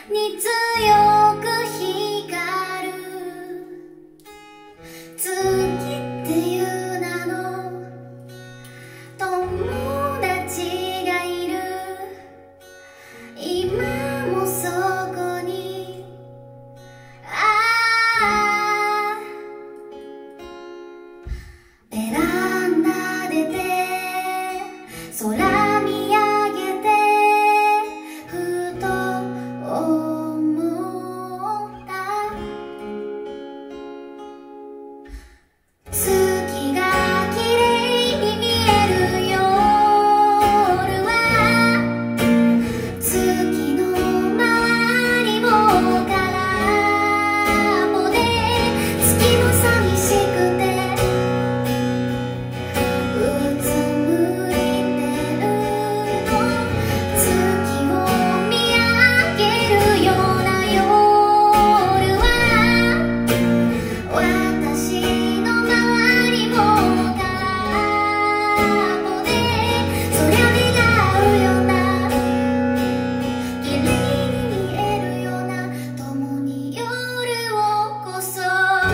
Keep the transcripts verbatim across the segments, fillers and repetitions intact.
に強く光る月っていう名の友達がいる。今もそこにああベランダ出て空見上げてふと思った。月が綺麗に見える夜は月の周りも空っぽで月も寂しくてうつむいてるの。月を見上げるような夜は私の周りも空っぽでそりゃ目が合うような綺麗に見えるような共に夜をこそ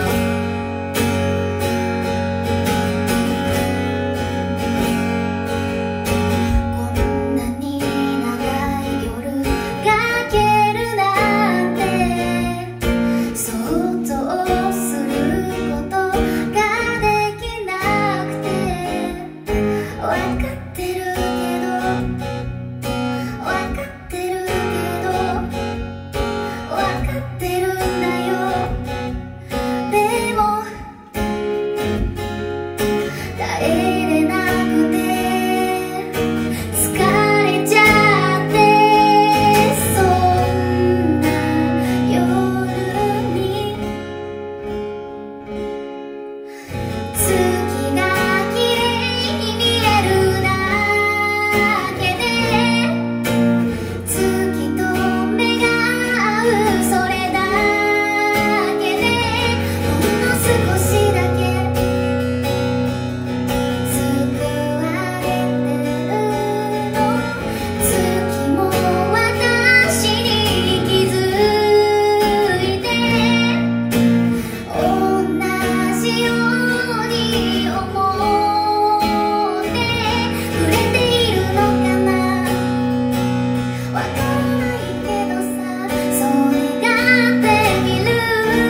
こんなに長い夜がけるなんて想像することができなくてわかってるけどわかってるけどわかってるんだよ。でも耐えれなくて疲れちゃってそんな夜に月が綺麗に見えるだけで月と目が合うそれだけでほんの少しだけ救われてるの。月も私に気づいて同じように思ってくれているのかな。わからないけどさそう願ってみる。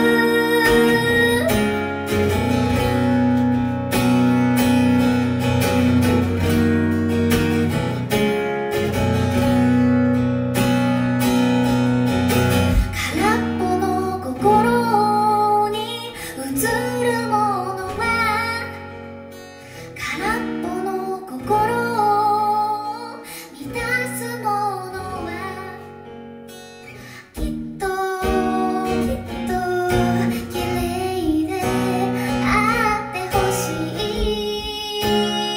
空っぽの心に映るものは空っぽの心を満たすものはきっときっと綺麗であってほしい。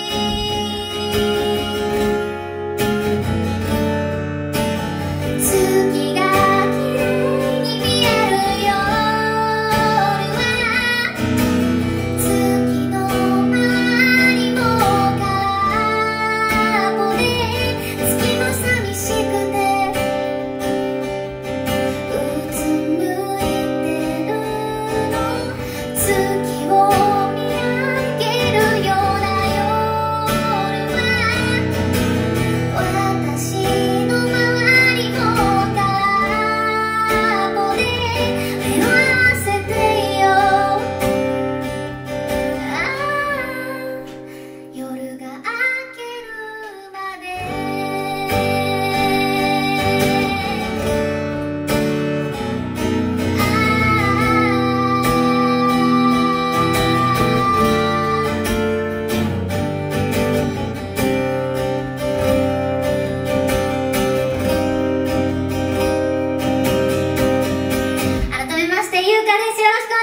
月が綺麗に見える夜は月の周りも空っぽで月も寂しくてうつむいてるの。月を見上げるような夜は私の周りも空っぽで目を合わせてよ。ああ夜が明けるまで改めましてゆうかです。よろしく